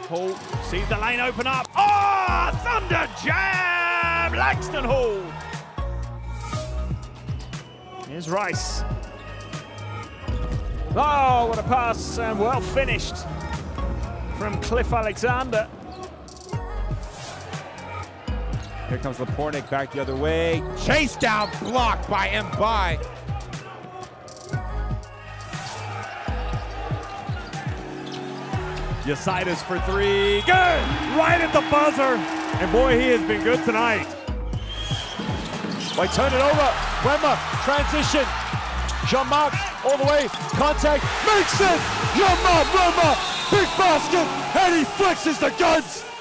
Hall sees the lane open up. Oh, thunder jam! Langston Hall. Here's Rice. Oh, what a pass, and well finished from Cliff Alexander. Here comes Lapornik back the other way. Chase down, blocked by Mbai. Jasaitis for three. Good! Right at the buzzer. And boy, he has been good tonight. Why turn it over? Mwema, transition. Jean-Marc all the way. Contact. Makes it! Jean-Marc, Mwema, big basket. And he flexes the guns.